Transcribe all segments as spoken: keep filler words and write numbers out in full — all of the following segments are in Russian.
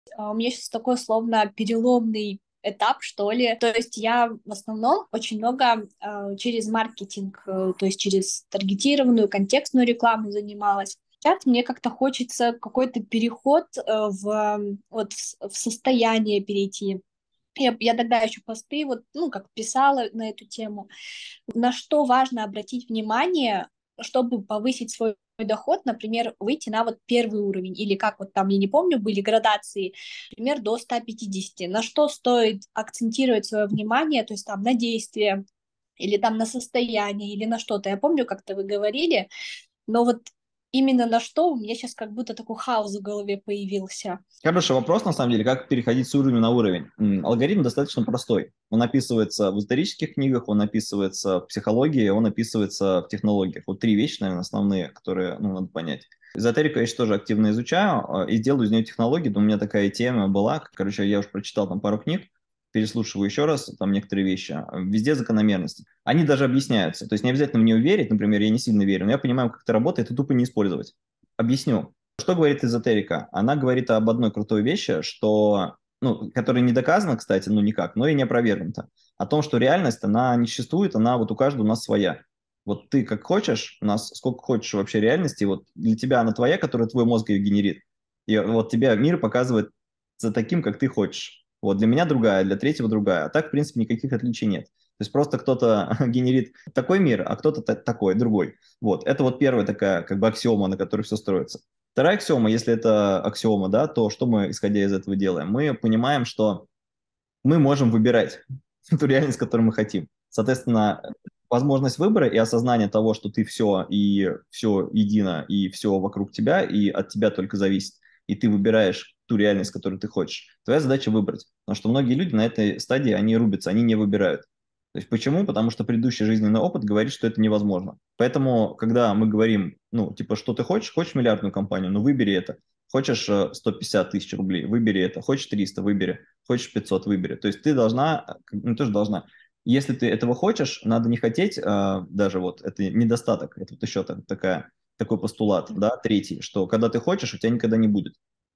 А, У меня сейчас такой словно переломный этап, что ли. То есть я в основном очень много э, через маркетинг, э, то есть через таргетированную, контекстную рекламу занималась. Сейчас мне как-то хочется какой-то переход э, в, м, вот, в, с- в состояние перейти. Я, я тогда еще посты вот, ну, как писала на эту тему. На что важно обратить внимание, чтобы повысить свой доход, например, выйти на вот первый уровень, или как вот там, я не помню, были градации, например, до ста пятидесяти. На что стоит акцентировать свое внимание, то есть там на действие, или там на состояние, или на что-то. Я помню, как-то вы говорили, но вот именно на что у меня сейчас как будто такой хаос в голове появился. Хороший вопрос, на самом деле, как переходить с уровня на уровень. М, Алгоритм достаточно простой. Он описывается в исторических книгах, он описывается в психологии, он описывается в технологиях. Вот три вещи, наверное, основные, которые, ну, надо понять. Эзотерику я еще тоже активно изучаю э, и делаю из нее технологии. Но у меня такая тема была. Короче, я уже прочитал там пару книг, переслушиваю еще раз там некоторые вещи. Везде закономерности. Они даже объясняются. То есть не обязательно в нее верить, например, я не сильно верю, но я понимаю, как это работает, и тупо не использовать. Объясню. Что говорит эзотерика? Она говорит об одной крутой вещи, что, ну, которая не доказана, кстати, ну никак, но и не опровергнута. О том, что реальность, она не существует, она вот у каждого у нас своя. Вот ты как хочешь, у нас сколько хочешь вообще реальности, вот для тебя она твоя, которая твой мозг ее генерит. И вот тебе мир показывает за таким, как ты хочешь. Вот для меня другая, для третьего другая. А так, в принципе, никаких отличий нет. То есть просто кто-то генерит такой мир, а кто-то та- такой, другой. Вот, это вот первая такая как бы аксиома, на которой все строится. Вторая аксиома, если это аксиома, да, то что мы, исходя из этого, делаем? Мы понимаем, что мы можем выбирать ту реальность, которую мы хотим. Соответственно, возможность выбора и осознание того, что ты все и все едино, и все вокруг тебя, и от тебя только зависит, и ты выбираешь ту реальность, которую ты хочешь. Твоя задача выбрать. Потому что многие люди на этой стадии, они рубятся, они не выбирают. То есть почему? Потому что предыдущий жизненный опыт говорит, что это невозможно. Поэтому, когда мы говорим, ну, типа, что ты хочешь, хочешь миллиардную компанию, ну, выбери это. Хочешь э, сто пятьдесят тысяч рублей, выбери это. Хочешь триста, выбери. Хочешь пятьсот, выбери. То есть ты должна, э, ну, тоже должна. Если ты этого хочешь, надо не хотеть, э, даже вот, это недостаток, это вот еще так- такая, такой постулат, да, третий, что когда ты хочешь, у тебя никогда не будет.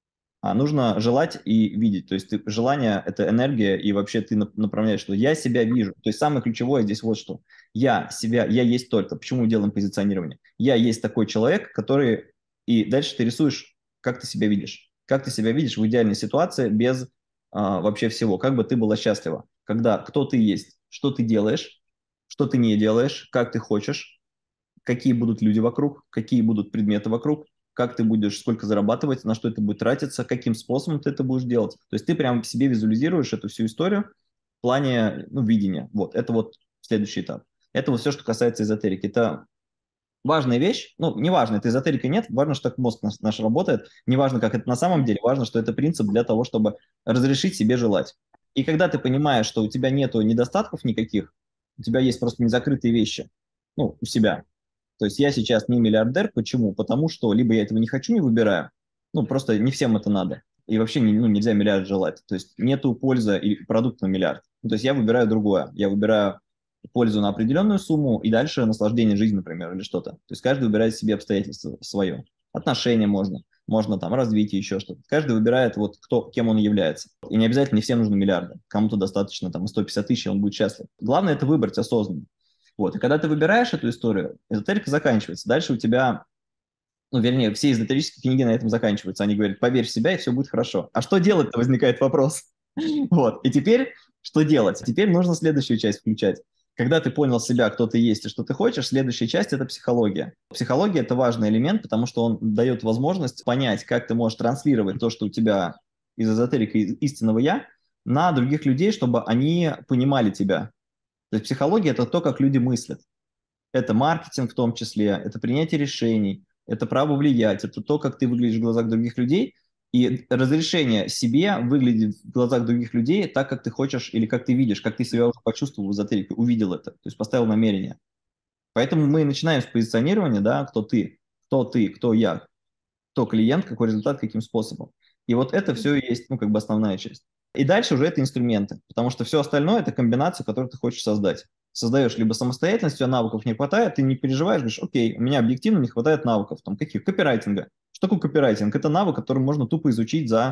А нужно желать и видеть. То есть ты, желание– это энергия, и вообще ты нап- направляешь, что я себя вижу. То есть самое ключевое здесь вот что. Я себя, я есть только. Почему мы делаем позиционирование? Я есть такой человек, который… И дальше ты рисуешь, как ты себя видишь. Как ты себя видишь в идеальной ситуации без а, вообще всего. Как бы ты была счастлива. Когда кто ты есть, что ты делаешь, что ты не делаешь, как ты хочешь, какие будут люди вокруг, какие будут предметы вокруг, как ты будешь, сколько зарабатывать, на что это будет тратиться, каким способом ты это будешь делать. То есть ты прям в себе визуализируешь эту всю историю в плане, ну, видения. Вот, это вот следующий этап. Это вот все, что касается эзотерики. Это важная вещь, ну, неважно, это эзотерика нет, важно, что так мозг наш, наш работает, неважно, как это на самом деле, важно, что это принцип для того, чтобы разрешить себе желать. И когда ты понимаешь, что у тебя нету недостатков никаких, у тебя есть просто незакрытые вещи, ну, у себя, то есть я сейчас не миллиардер. Почему? Потому что либо я этого не хочу, не выбираю, ну, просто не всем это надо. И вообще не, ну, нельзя миллиард желать. То есть нету пользы и продукт на миллиард. Ну, то есть я выбираю другое. Я выбираю пользу на определенную сумму и дальше наслаждение жизнью, например, или что-то. То есть каждый выбирает себе обстоятельства свое. Отношения можно, можно там развитие, еще что-то. Каждый выбирает, вот кто, кем он является. И не обязательно не всем нужны миллиарды. Кому-то достаточно там сто пятьдесят тысяч, и он будет счастлив. Главное это выбрать осознанно. Вот. И когда ты выбираешь эту историю, эзотерика заканчивается. Дальше у тебя, ну, вернее, все эзотерические книги на этом заканчиваются. Они говорят, поверь в себя, и все будет хорошо. А что делать-то, возникает вопрос. Вот. И теперь что делать? Теперь нужно следующую часть включать. Когда ты понял себя, кто ты есть и что ты хочешь, следующая часть– это психология. Психология– это важный элемент, потому что он дает возможность понять, как ты можешь транслировать то, что у тебя из эзотерики, из истинного «я», на других людей, чтобы они понимали тебя. То есть психология– это то, как люди мыслят. Это маркетинг в том числе, это принятие решений, это право влиять, это то, как ты выглядишь в глазах других людей, и разрешение себе выглядеть в глазах других людей так, как ты хочешь, или как ты видишь, как ты себя уже почувствовал в эзотерике, увидел это, то есть поставил намерение. Поэтому мы начинаем с позиционирования, да, кто ты, кто ты, кто я, кто клиент, какой результат, каким способом. И вот это все и есть, ну, как бы основная часть. И дальше уже это инструменты, потому что все остальное– это комбинация, которую ты хочешь создать. Создаешь либо самостоятельно, у тебя навыков не хватает, ты не переживаешь, говоришь, окей, у меня объективно не хватает навыков, там, каких? Копирайтинга. Что такое копирайтинг? Это навык, который можно тупо изучить за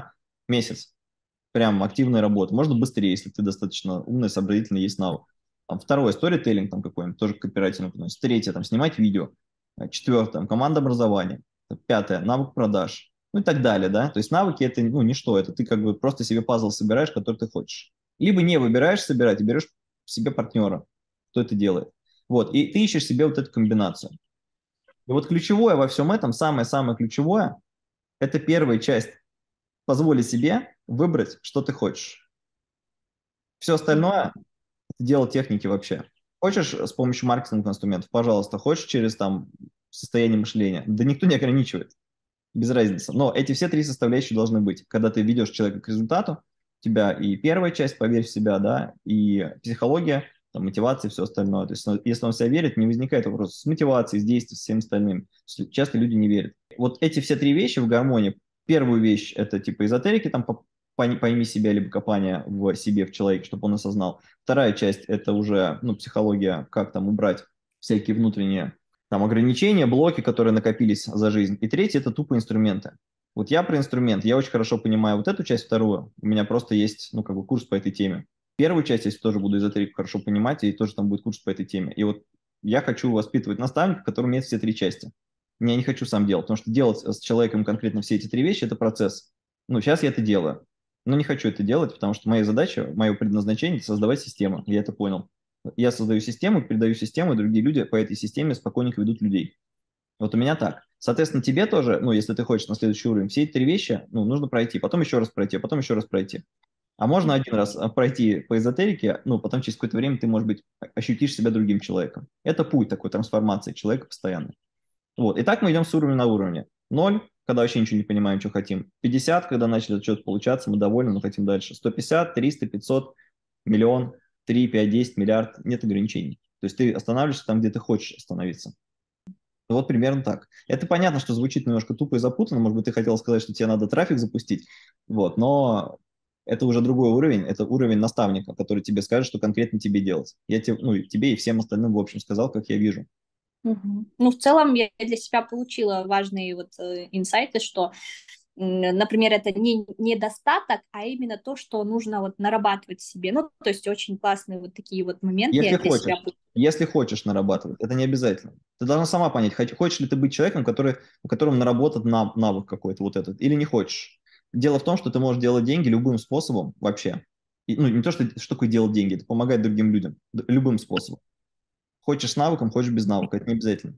Месяц. Прям активной работы. Можно быстрее, если ты достаточно умный, сообразительный, есть навык. Там, второе, сторителлинг там какой-нибудь, тоже к копирайтингу относится. Третье, там, снимать видео. Э, Четвертое, там, команда образования. Пятое, навык продаж. Ну и так далее, да. То есть навыки это, ну, ничто, это ты как бы просто себе пазл собираешь, который ты хочешь. Либо не выбираешь собирать, и берешь себе партнера, кто это делает. Вот, и ты ищешь себе вот эту комбинацию. И вот ключевое во всем этом, самое-самое ключевое, это первая часть. Позволи себе выбрать, что ты хочешь. Все остальное это дело техники вообще. Хочешь с помощью маркетинговых инструментов, пожалуйста. Хочешь через там состояние мышления. Да никто не ограничивает. Без разницы. Но эти все три составляющие должны быть. Когда ты ведешь человека к результату, у тебя и первая часть, поверь в себя, да, и психология, там, мотивация и все остальное. То есть, ну, если он в себя верит, не возникает вопроса с мотивацией, с действием, с всем остальным. Часто люди не верят. Вот эти все три вещи в гармонии. Первую вещь – это типа эзотерики, там, пойми себя, либо копание в себе, в человеке, чтобы он осознал. Вторая часть – это уже, ну, психология, как там убрать всякие внутренние там ограничения, блоки, которые накопились за жизнь. И третье – это тупо инструменты. Вот я про инструмент, я очень хорошо понимаю вот эту часть, вторую. У меня просто есть, ну, как бы курс по этой теме. Первую часть, если тоже буду эзотерику хорошо понимать, и тоже там будет курс по этой теме. И вот я хочу воспитывать наставника, который умеет все три части. Я не хочу сам делать, потому что делать с человеком конкретно все эти три вещи – это процесс. Ну, сейчас я это делаю, но не хочу это делать, потому что моя задача, мое предназначение – это создавать систему. Я это понял. Я создаю систему, передаю систему, и другие люди по этой системе спокойненько ведут людей. Вот у меня так. Соответственно, тебе тоже, ну, если ты хочешь на следующий уровень, все эти три вещи, ну, нужно пройти, потом еще раз пройти, а потом еще раз пройти. А можно один раз а, пройти по эзотерике, ну, потом через какое-то время ты, может быть, ощутишь себя другим человеком. Это путь такой трансформации человека постоянно. Вот. И так мы идем с уровня на уровне. Ноль, когда вообще ничего не понимаем, что хотим. пятьдесят, когда начали что-то получаться, мы довольны, но хотим дальше. сто пятьдесят, триста, пятьсот, миллион, три, пять, десять, миллиард. Нет ограничений. То есть ты останавливаешься там, где ты хочешь остановиться. Вот примерно так. Это понятно, что звучит немножко тупо и запутанно. Может быть, ты хотел сказать, что тебе надо трафик запустить. Вот. Но это уже другой уровень. Это уровень наставника, который тебе скажет, что конкретно тебе делать. Я тебе, ну, тебе и всем остальным, в общем, сказал, как я вижу. Мгм. Ну, в целом я для себя получила важные вот э, инсайты, что, м, например, это не недостаток, а именно то, что нужно вот нарабатывать в себе. Ну, то есть очень классные вот такие вот моменты я Если для себя хочешь, получила. если хочешь нарабатывать, это не обязательно. Ты должна сама понять, хоч- хочешь ли ты быть человеком, который, у которого наработан нав- навык какой-то вот этот, или не хочешь. Дело в том, что ты можешь делать деньги любым способом вообще. И, ну, не то, что, что такое делать деньги, это помогать другим людям д- любым способом. Хочешь с навыком, хочешь без навыка, это не обязательно.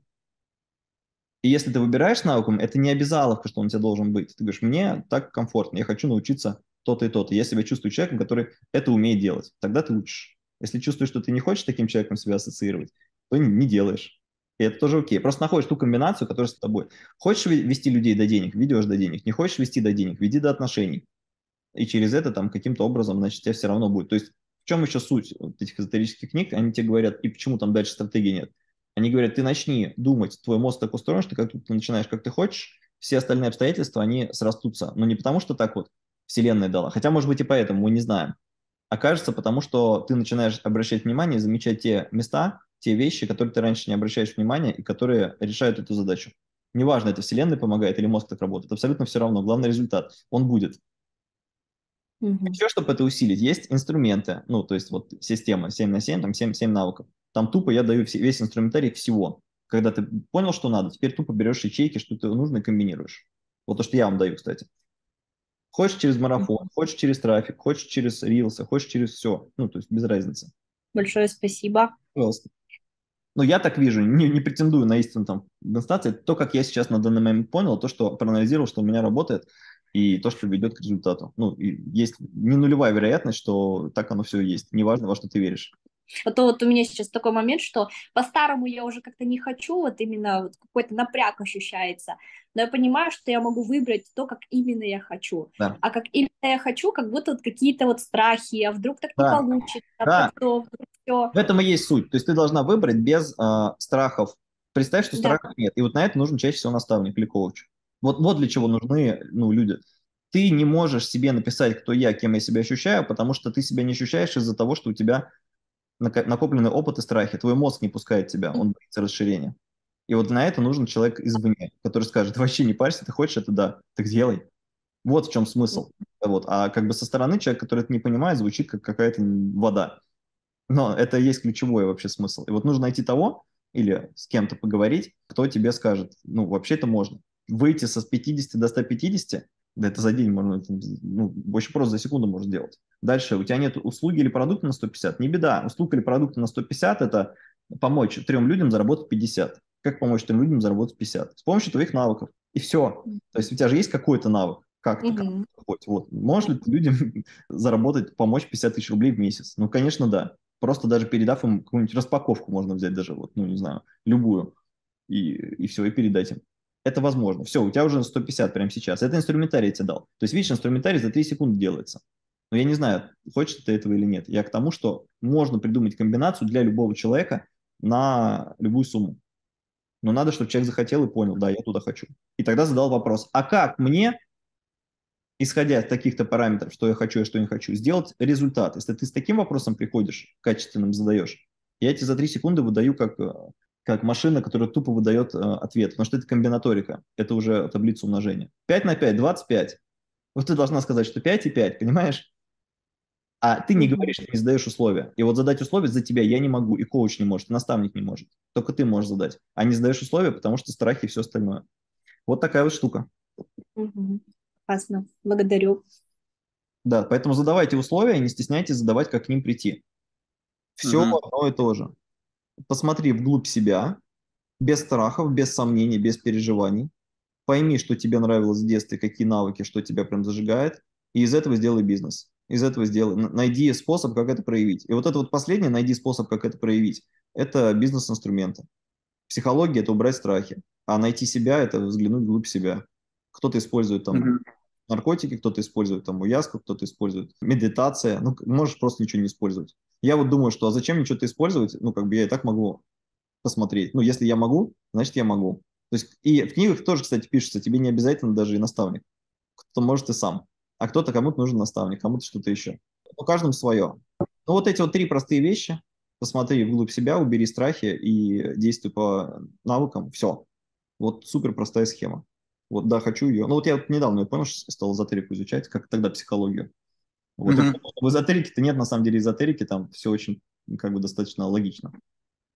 И если ты выбираешь навыком, это не обязаловка, что он у тебя должен быть. Ты говоришь, мне так комфортно, я хочу научиться то-то и то-то. Я себя чувствую человеком, который это умеет делать. Тогда ты учишь. Если чувствуешь, что ты не хочешь таким человеком себя ассоциировать, то не, не делаешь. И это тоже окей. Просто находишь ту комбинацию, которая с тобой. Хочешь вести людей до денег, ведешь до денег. Не хочешь вести до денег, веди до отношений. И через это там каким-то образом, значит, тебе все равно будет. То есть в чем еще суть вот этих эзотерических книг? Они тебе говорят, и почему там дальше стратегии нет. Они говорят, ты начни думать, твой мозг так устроен, что как ты начинаешь, как ты хочешь, все остальные обстоятельства, они срастутся. Но не потому, что так вот Вселенная дала, хотя, может быть, и поэтому, мы не знаем. А кажется, потому что ты начинаешь обращать внимание, замечать те места, те вещи, которые ты раньше не обращаешь внимания и которые решают эту задачу. Неважно, это Вселенная помогает или мозг так работает, абсолютно все равно. Главный результат, он будет. Мгм. Еще, чтобы это усилить, есть инструменты, ну, то есть вот система семь на семь, там семь, семь навыков. Там тупо я даю все- весь инструментарий всего. Когда ты понял, что надо, теперь тупо берешь ячейки, что тебе нужно, и комбинируешь. Вот то, что я вам даю, кстати. Хочешь через марафон, хочешь через трафик, хочешь через рилсы, хочешь через все. Ну, то есть без разницы. Большое спасибо. Пожалуйста. Ну, я так вижу, не, не претендую на истину там в инстанции. То, как я сейчас на данный момент понял, то, что проанализировал, что у меня работает, и то, что ведет к результату. Ну, и есть не нулевая вероятность, что так оно все и есть. Неважно, во что ты веришь. А то вот у меня сейчас такой момент, что по-старому я уже как-то не хочу, вот именно вот какой-то напряг ощущается, но я понимаю, что я могу выбрать то, как именно я хочу. Да, А как именно я хочу, как будто вот какие-то вот страхи, а вдруг так не да, получится, а вдруг да. то, вдруг все. В этом и есть суть. То есть ты должна выбрать без а, страхов. Представь, что Да. страхов нет. И вот на это нужен чаще всего наставник или коуч. Вот, вот для чего нужны ну, люди. Ты не можешь себе написать, кто я, кем я себя ощущаю, потому что ты себя не ощущаешь из-за того, что у тебя нако- накопленный опыт и страхи. Твой мозг не пускает тебя, он боится расширения. И вот на это нужен человек извне, который скажет, вообще не парься, ты хочешь это, да, так делай. Вот в чем смысл. Вот. А как бы со стороны человек, который это не понимает, звучит как какая-то вода. Но это и есть ключевой вообще смысл. И вот нужно найти того или с кем-то поговорить, кто тебе скажет, ну, вообще это можно. Выйти со пятидесяти до ста пятидесяти, да это за день можно, ну, очень просто за секунду можно сделать. Дальше у тебя нет услуги или продукта на сто пятьдесят, не беда. Услуга или продукта на сто пятьдесят – это помочь трем людям заработать пятьдесят. Как помочь трем людям заработать пятьдесят? С помощью твоих навыков. И все. То есть у тебя же есть какой-то навык. Как-то, как Мгм. хоть. Вот. Можешь ли ты людям заработать, помочь пятьдесят тысяч рублей в месяц? Ну, конечно, да. Просто даже передав им какую-нибудь распаковку, можно взять даже, вот, ну, не знаю, любую, и, и все, и передать им. Это возможно. Все, у тебя уже сто пятьдесят прямо сейчас. Это инструментарий я тебе дал. То есть, видишь, инструментарий за три секунды делается. Но я не знаю, хочешь ты этого или нет. Я к тому, что можно придумать комбинацию для любого человека на любую сумму. Но надо, чтобы человек захотел и понял, да, я туда хочу. И тогда задал вопрос, а как мне, исходя из таких-то параметров, что я хочу и что не хочу, сделать результат? Если ты с таким вопросом приходишь, качественным задаешь, я тебе за три секунды выдаю как, э, как машина, которая тупо выдает э, ответ, потому что это комбинаторика, это уже таблица умножения. пять на пять, двадцать пять. Вот ты должна сказать, что пять и пять, понимаешь? А ты не Мгм. говоришь, ты не задаешь условия. И вот задать условия за тебя я не могу, и коуч не может, и наставник не может. Только ты можешь задать. А не задаешь условия, потому что страхи и все остальное. Вот такая вот штука. Мгм. Классно. Благодарю. Да, поэтому задавайте условия и не стесняйтесь задавать, как к ним прийти. Все Мгм. одно и то же. Посмотри вглубь себя, без страхов, без сомнений, без переживаний. Пойми, что тебе нравилось в детстве, какие навыки, что тебя прям зажигает, и из этого сделай бизнес. Из этого сделай. н- Найди способ, как это проявить. И вот это вот последнее, найди способ, как это проявить. Это бизнес-инструменты. Психология – это убрать страхи. А найти себя – это взглянуть вглубь себя. Кто-то использует там Мгм. наркотики, кто-то использует там уяску, кто-то использует медитация. Ну, можешь просто ничего не использовать. Я вот думаю, что а зачем мне что-то использовать? Ну, как бы я и так могу посмотреть. Ну, если я могу, значит, я могу. То есть и в книгах тоже, кстати, пишется, тебе не обязательно даже и наставник. Кто может и сам. А кто-то, кому-то нужен наставник, кому-то что-то еще. У каждому свое. Ну, вот эти вот три простые вещи. Посмотри вглубь себя, убери страхи и действуй по навыкам. Все. Вот супер простая схема. Вот, да, хочу ее. Ну, вот я вот недавно, я понял, что стал эзотерику изучать, как тогда психологию. Вот, и Мгм. понял, что в эзотерике-то нет, на самом деле, эзотерики, там все очень, как бы, достаточно логично.